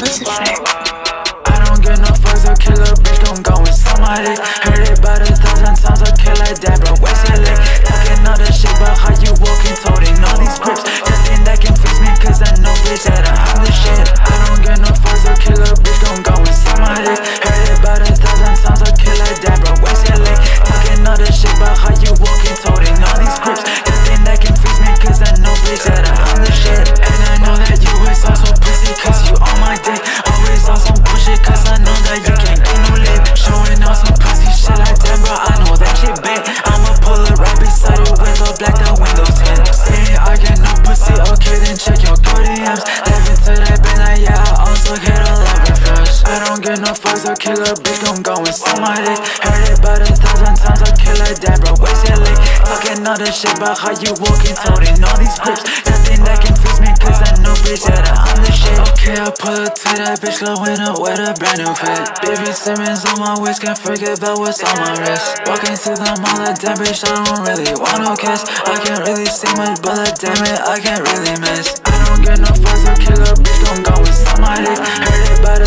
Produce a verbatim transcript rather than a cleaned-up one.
It's a fact. I don't get no fucks, a killer bitch gon' go and suck my dick. Heard it about a thousand times, I kill like that, bro, waste your lick. Talking all that shit about how you walking, toting all these grips. Nothing that can fix me, cause I know bitch that I'm the shit. I don't get no fucks, a killer bitch gon' go and suck my dick. Heard it about a thousand times, I kill like that, bro, waste your lick. Talking all that shit about how you walking, toting all these grips. Nothing that can fix me, cause I know bitch that I'm the shit. And I know that you is also pussy, cause you on my dick. Always on some bullshit, cause I know that you can't get no lip. Showing off some pussy shit like that, bro, I know that shit big. I'ma pull it right beside you with a black the windows tint. Saying I get no pussy, okay then check your go D Ms. Living to that been like, yeah, I also hit eleven first. I don't get no fucks, a killer bitch gon' go and suck my dick. Heard it about a thousand times, I kill like that, bro, waste your lick. Talking all that shit about how you walking, toting all these grips. Nothing that can fix me, cause I know bitch that I'm the shit. Okay, I pull up to that bitch, glowing up with a brand new fit. Baby Simmons on my waist, can't forget about what's on my wrist. Walking to the mall, that damn bitch, I don't really want no kiss. I can't really see much, but that damn it, I can't really miss. I don't get no fucks, a killer bitch gon' go and suck my dick. Heard it about